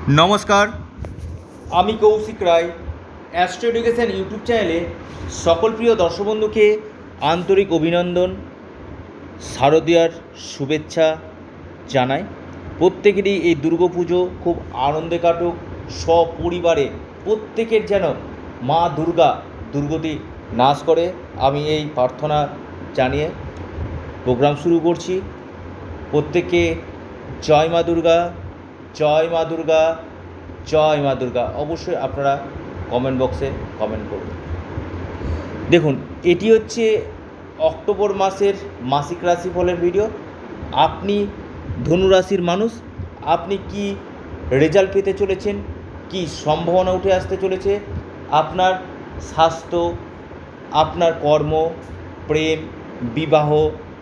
নমস্কার, আমি Kaushik Roy. Astro education YouTube চ্যানেলে সকল প্রিয় দর্শক বন্ধুকে আন্তরিক অভিনন্দন, শারদীয়ার শুভেচ্ছা জানাই। প্রত্যেকেরই এই দুর্গাপুজো খুব আনন্দে কাটুক, সপরিবারে প্রত্যেকের যেন মা দুর্গা দুর্গতি নাশ করে, আমি এই প্রার্থনা জানিয়ে প্রোগ্রাম শুরু করছি। প্রত্যেককে জয় মা দুর্গা, জয় মা দুর্গা, জয় মা দুর্গা। অবশ্যই আপনারা কমেন্ট বক্সে কমেন্ট করুন। দেখুন, এটি হচ্ছে অক্টোবর মাসের মাসিক রাশিফলের ভিডিও। আপনি ধনুরাশির মানুষ, আপনি কি রেজাল্ট পেতে চলেছেন, কি সম্ভাবনা উঠে আসতে চলেছে, আপনার স্বাস্থ্য, আপনার কর্ম, প্রেম, বিবাহ,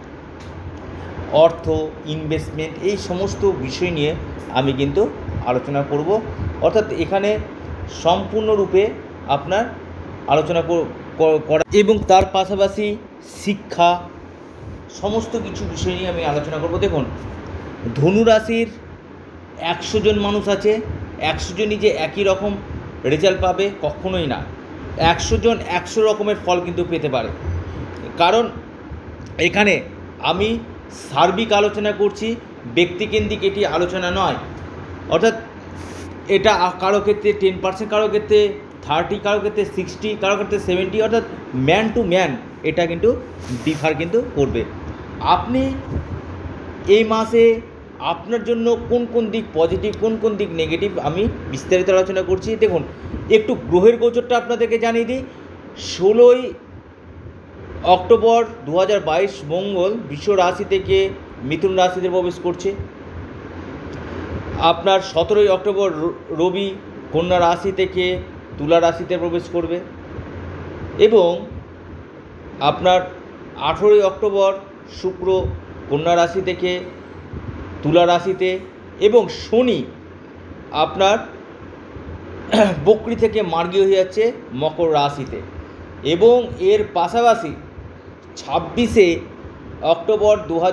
অর্থ, ইনভেস্টমেন্ট, এই সমস্ত বিষয় নিয়ে আমি কিন্তু আলোচনা করব। অর্থাৎ এখানে সম্পূর্ণরূপে আপনার আলোচনা করা এবং তার পাশাপাশি শিক্ষা, সমস্ত কিছু বিষয় নিয়ে আমি আলোচনা করব। দেখুন, ধনুরাশির 100 জন মানুষ আছে, 100 জনই যে একই রকম রেজাল্ট পাবে কখনোই না। 100 জন 100 রকমের ফল কিন্তু পেতে পারে, কারণ এখানে আমি সার্বিক আলোচনা করছি, ব্যক্তিকেন্দ্রিক এটি আলোচনা নয়। অর্থাৎ এটা কারো ক্ষেত্রে 10%, কারো ক্ষেত্রে 30, কারো ক্ষেত্রে 60, কারো ক্ষেত্রে 70, অর্থাৎ ম্যান টু ম্যান এটা কিন্তু ডিফার কিন্তু করবে। আপনি এই মাসে আপনার জন্য কোন কোন দিক পজিটিভ, কোন কোন দিক নেগেটিভ, আমি বিস্তারিত আলোচনা করছি। দেখুন, একটু গ্রহের গোচরটা আপনাদেরকে জানিয়ে দিই। 16ই অক্টোবর 2022 মঙ্গল বৃষ রাশি থেকে মিথুন রাশিতে প্রবেশ করছে। আপনার 17ই অক্টোবর রবি কন্যা রাশি থেকে তুলা রাশিতে প্রবেশ করবে এবং আপনার 18ই অক্টোবর শুক্র কন্যা রাশি থেকে তুলা রাশিতে, এবং শনি আপনার বকরি থেকে মার্গী হয়ে যাচ্ছে মকর রাশিতে। এবং এর পাশাপাশি 26শে অক্টোবর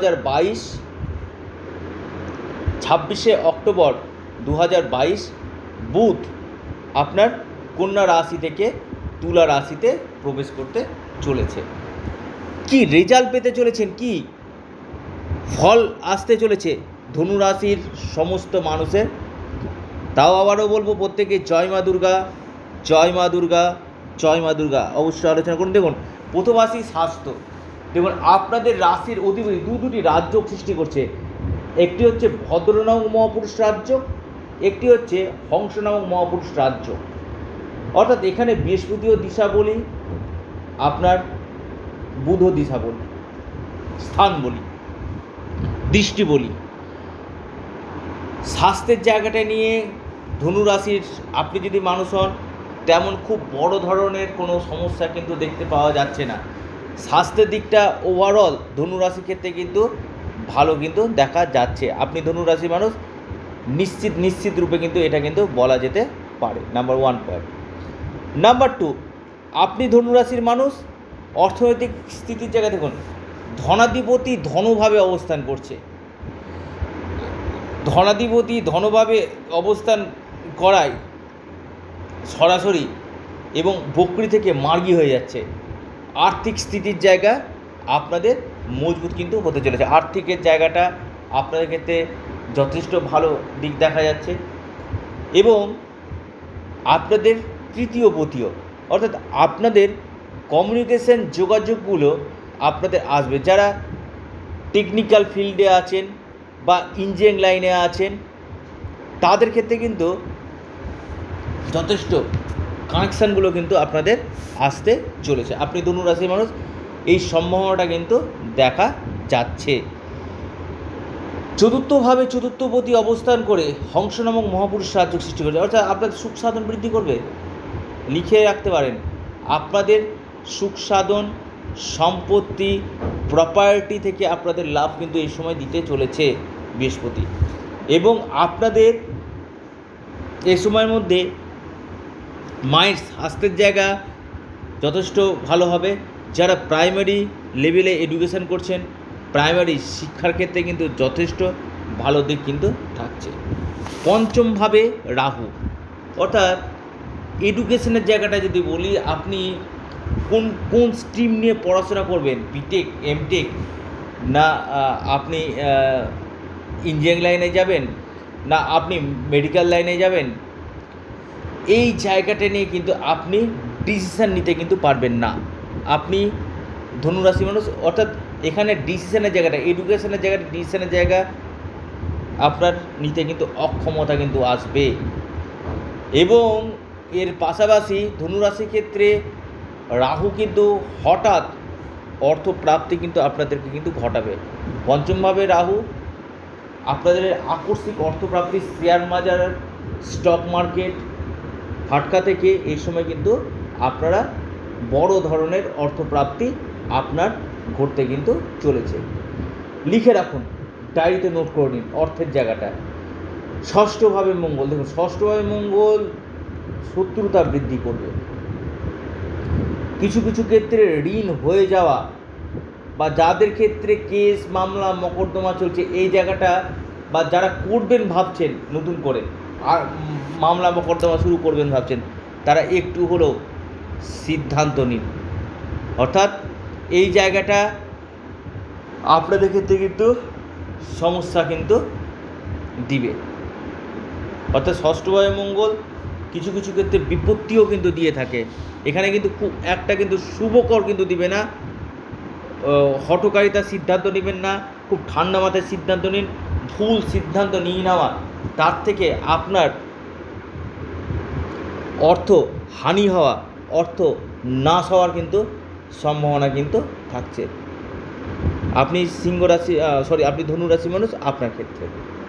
2022 বুধ আপনার কন্যা রাশি থেকে তুলা রাশিতে প্রবেশ করতে চলেছে। কি রেজাল্ট পেতে চলেছেন, কি ফল আসতে চলেছে ধনুরাশির সমস্ত মানুষের, তাও আবারও বলবো, প্রত্যেকে জয় মা দুর্গা, জয় মা দুর্গা, জয় মা দুর্গা অবশ্যই আলোচনা করুন। দেখুন, প্রথম রাশি স্বাস্থ্য। দেখুন, আপনাদের রাশির অধিপতি দুটি রাজযোগ সৃষ্টি করছে। একটি হচ্ছে ভদ্র নামক মহাপুরুষ রাজযোগ, একটি হচ্ছে হংস নামক মহাপুরুষ রাজযোগ। অর্থাৎ এখানে বৃহস্পতিও দিশা বলি, আপনার বুধও দিশা বলি, স্থান বলি, দৃষ্টি বলি। স্বাস্থ্যের জায়গাটা নিয়ে ধনুরাশির আপনি যদি মানুষ হন, তেমন খুব বড় ধরনের কোনো সমস্যা কিন্তু দেখতে পাওয়া যাচ্ছে না। স্বাস্থ্যের দিকটা ওভারঅল ধনুরাশির ক্ষেত্রে কিন্তু ভালো কিন্তু দেখা যাচ্ছে। আপনি ধনুরাশির মানুষ, নিশ্চিত রূপে কিন্তু এটা কিন্তু বলা যেতে পারে। Number 1 point. নাম্বার 2, আপনি ধনুরাশির মানুষ, অর্থনৈতিক স্থিতির জায়গা দেখুন, ধনাধিপতি ধনভাবে অবস্থান করছে। ধনাধিপতি ধনভাবে অবস্থান করায় সরাসরি এবং বকরি থেকে মার্গী হয়ে যাচ্ছে। আর্থিক স্থিতির জায়গা আপনাদের মজবুত কিন্তু হতে চলেছে। আর্থিকের জায়গাটা আপনাদের ক্ষেত্রে যথেষ্ট ভালো দিক দেখা যাচ্ছে এবং আপনাদের তৃতীয় পতিও, অর্থাৎ আপনাদের কমিউনিকেশন যোগাযোগগুলো আপনাদের আসবে। যারা টেকনিক্যাল ফিল্ডে আছেন বা ইঞ্জিনিয়ারিং লাইনে আছেন, তাদের ক্ষেত্রে কিন্তু যথেষ্ট কানেকশানগুলো কিন্তু আপনাদের আসতে চলেছে। আপনি ধনুরাশির মানুষ, এই সম্ভাবনাটা কিন্তু দেখা যাচ্ছে। চতুর্থপতি অবস্থান করে হংস নামক মহাপুরুষ রাজযোগ সৃষ্টি করছে, অর্থাৎ আপনাদের সুখ সাধন বৃদ্ধি করবে। লিখে রাখতে পারেন, আপনাদের সুখ সাধন, সম্পত্তি, প্রপার্টি থেকে আপনাদের লাভ কিন্তু এই সময় দিতে চলেছে বৃহস্পতি। এবং আপনাদের এই সময়ের মধ্যে মায়ের স্বাস্থ্যের জায়গা যথেষ্ট ভালো হবে। যারা প্রাইমারি লেভেলে এডুকেশন করছেন, প্রাইমারি শিক্ষার ক্ষেত্রে কিন্তু যথেষ্ট ভালো দিক কিন্তু থাকছে। পঞ্চমভাবে রাহু, অর্থাৎ এডুকেশনের জায়গাটা যদি বলি, আপনি কোন কোন স্ট্রিম নিয়ে পড়াশোনা করবেন, বিটেক, এমটেক, না আপনি ইঞ্জিনিয়ারিং লাইনে যাবেন, না আপনি মেডিকেল লাইনে যাবেন, এই জায়গাটা নিয়ে কিন্তু আপনি ডিসিশান নিতে কিন্তু পারবেন না। আপনি ধনুরাশি মানুষ, অর্থাৎ এখানে ডিসিশনের জায়গাটা, এডুকেশনের জায়গাটা, ডিসিশনের জায়গা আপনার নিতে কিন্তু অক্ষমতা কিন্তু আসবে। এবং এর পাশাপাশি ধনুরাশির ক্ষেত্রে রাহু কিন্তু হঠাৎ অর্থপ্রাপ্তি কিন্তু আপনাদেরকে কিন্তু ঘটাবে। পঞ্চমভাবে রাহু আপনাদের আকস্মিক অর্থপ্রাপ্তি, শেয়ার বাজার, স্টক মার্কেট, ফাটকা থেকে এই সময় কিন্তু আপনারা বড় ধরনের অর্থপ্রাপ্তি আপনার ঘটতে কিন্তু চলেছে। লিখে রাখুন, ডায়েরিতে নোট করে নিন অর্থের জায়গাটা। ষষ্ঠভাবে মঙ্গল, দেখুন ষষ্ঠভাবে মঙ্গল শত্রুতা বৃদ্ধি করবে। কিছু কিছু ক্ষেত্রে ঋণ হয়ে যাওয়া বা যাদের ক্ষেত্রে কেস মামলা মকদ্দমা চলছে এই জায়গাটা, বা যারা করবেন ভাবছেন নতুন করে আর মামলা মকদ্দমা শুরু করবেন ভাবছেন, তারা একটু হলেও সিদ্ধান্ত নিন। অর্থাৎ এই জায়গাটা আপনাদের ক্ষেত্রে কিন্তু সমস্যা কিন্তু দিবে। অর্থাৎ ষষ্ঠভাবে মঙ্গল কিছু কিছু ক্ষেত্রে বিপত্তিও কিন্তু দিয়ে থাকে। এখানে কিন্তু খুব একটা কিন্তু শুভকর কিন্তু দিবে না। হঠকারিতার সিদ্ধান্ত নেবেন না, খুব ঠান্ডা মাথায় সিদ্ধান্ত নিন। ভুল সিদ্ধান্ত নিয়ে নেওয়া, তার থেকে আপনার অর্থ হানি হওয়া, অর্থ নাশ হওয়ার কিন্তু সম্ভাবনা কিন্তু থাকছে। আপনি সিংহ রাশি, আপনি ধনু রাশি মানুষ, আপনার ক্ষেত্রে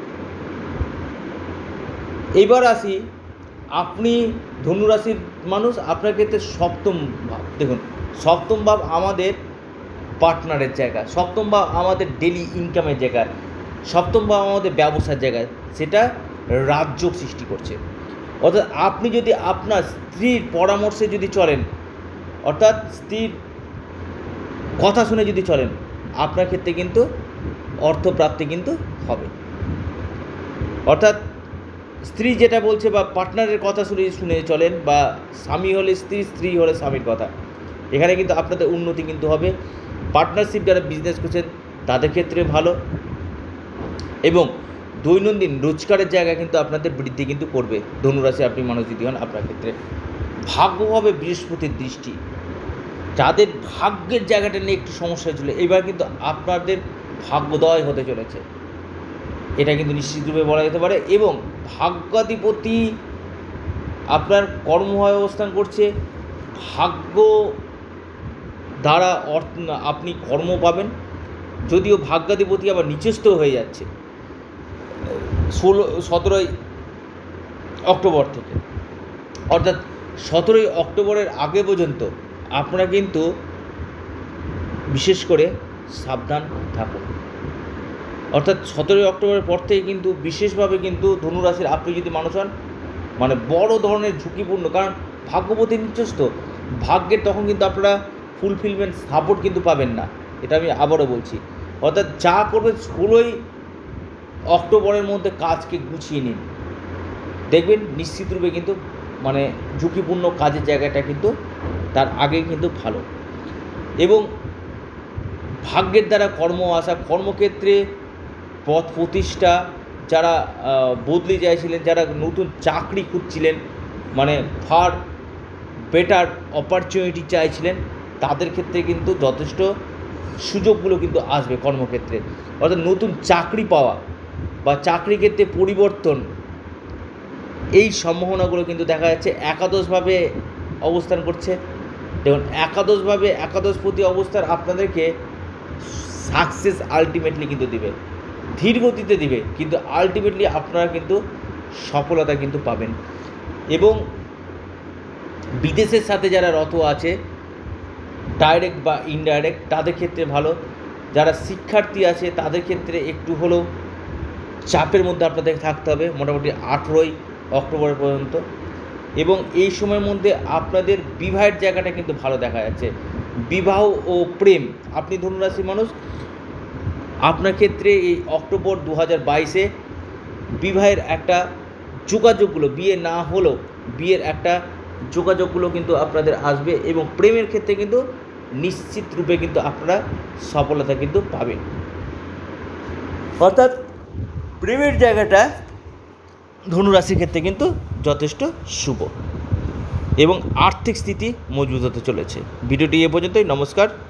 এইবার আসি, আপনি ধনুরাশির মানুষ, আপনার ক্ষেত্রে সপ্তম ভাব। দেখুন সপ্তম ভাব আমাদের পার্টনারের জায়গা, সপ্তম ভাব আমাদের ডেলি ইনকামের জায়গা, সপ্তম ভাব আমাদের ব্যবসার জায়গা, সেটা রাজযোগ সৃষ্টি করছে। অর্থাৎ আপনি যদি আপনার স্ত্রীর পরামর্শে যদি চলেন, অর্থাৎ স্ত্রীর কথা শুনে যদি চলেন, আপনার ক্ষেত্রে কিন্তু অর্থপ্রাপ্তি কিন্তু হবে। অর্থাৎ স্ত্রী যেটা বলছে বা পার্টনারের কথা শুনে চলেন, বা স্বামী হলে স্ত্রী, স্ত্রী হলে স্বামীর কথা, এখানে কিন্তু আপনাদের উন্নতি কিন্তু হবে। পার্টনারশিপ যারা বিজনেস করছেন তাদের ক্ষেত্রে ভালো, এবং দৈনন্দিন রোজগারের জায়গা কিন্তু আপনাদের বৃদ্ধি কিন্তু করবে। ধনুরাশি আপনি মানুষ যদি হন, আপনার ক্ষেত্রে ভাগ্য হবে বৃহস্পতির দৃষ্টি। যাদের ভাগ্যের জায়গাটা নিয়ে একটু সমস্যা ছিল, এবার কিন্তু আপনাদের ভাগ্যোদয় হতে চলেছে, এটা কিন্তু নিশ্চিতরূপে বলা যেতে পারে। এবং ভাগ্যাধিপতি আপনার কর্মভাবে অবস্থান করছে, ভাগ্য দ্বারা আপনি কর্ম পাবেন। যদিও ভাগ্যাধিপতি আবার নিচস্থ হয়ে যাচ্ছে 17ই অক্টোবর থেকে, অর্থাৎ 17ই অক্টোবরের আগে পর্যন্ত আপনারা কিন্তু বিশেষ করে সাবধান থাকুন। অর্থাৎ 17ই অক্টোবরের পর থেকে কিন্তু বিশেষভাবে কিন্তু ধনুরাশির আপনি যদি মানুষ হন, মানে বড় ধরনের ঝুঁকিপূর্ণ, কারণ ভাগ্যপতি নিচস্থ, ভাগ্যের তখন কিন্তু আপনারা ফুলফিলমেন্ট সাপোর্ট কিন্তু পাবেন না, এটা আমি আবারও বলছি। অর্থাৎ যা করবেন 16ই অক্টোবরের মধ্যে কাজকে গুছিয়ে নিন, দেখবেন নিশ্চিতরূপে কিন্তু মানে ঝুঁকিপূর্ণ কাজের জায়গাটা কিন্তু তার আগে কিন্তু ভালো। এবং ভাগ্যের দ্বারা কর্ম আসা, কর্মক্ষেত্রে পদ প্রতিষ্ঠা, যারা বদলে চাইছিলেন, যারা নতুন চাকরি খুঁজছিলেন, মানে ফার বেটার অপরচুনিটি চাইছিলেন, তাদের ক্ষেত্রে কিন্তু যথেষ্ট সুযোগগুলো কিন্তু আসবে কর্মক্ষেত্রে। অর্থাৎ নতুন চাকরি পাওয়া বা চাকরি ক্ষেত্রে পরিবর্তন, এই সম্ভাবনাগুলো কিন্তু দেখা যাচ্ছে। একাদশভাবে অবস্থান করছে, দেখুন একাদশভাবে, একাদশপতি অবস্থান আপনাদেরকে সাকসেস আলটিমেটলি কিন্তু দিবে, ধীর গতিতে দিবে, কিন্তু আলটিমেটলি আপনারা কিন্তু সফলতা কিন্তু পাবেন। এবং বিদেশের সাথে যারা রত আছে, ডাইরেক্ট বা ইনডাইরেক্ট, তাদের ক্ষেত্রে ভালো। যারা শিক্ষার্থী আছে তাদের ক্ষেত্রে একটু হলেও চাপের মধ্যে আপনাদের থাকতে হবে মোটামুটি 18ই অক্টোবর পর্যন্ত। এবং এই সময়ের মধ্যে আপনাদের বিবাহের জায়গাটা কিন্তু ভালো দেখা যাচ্ছে, বিবাহ ও প্রেম। আপনি ধনুরাশি মানুষ, আপনার ক্ষেত্রে এই অক্টোবর 2022-এ বিবাহের একটা যোগাযোগগুলো, বিয়ে না হলেও বিয়ের একটা যোগাযোগগুলো কিন্তু আপনাদের আসবে, এবং প্রেমের ক্ষেত্রে কিন্তু নিশ্চিত রূপে কিন্তু আপনারা সফলতা কিন্তু পাবেন। অর্থাৎ প্রেমের জায়গাটা ধনুরাশির ক্ষেত্রে কিন্তু যথেষ্ট শুভ, এবং আর্থিক স্থিতি মজবুত হতে চলেছে। ভিডিওটি এ পর্যন্তই। নমস্কার।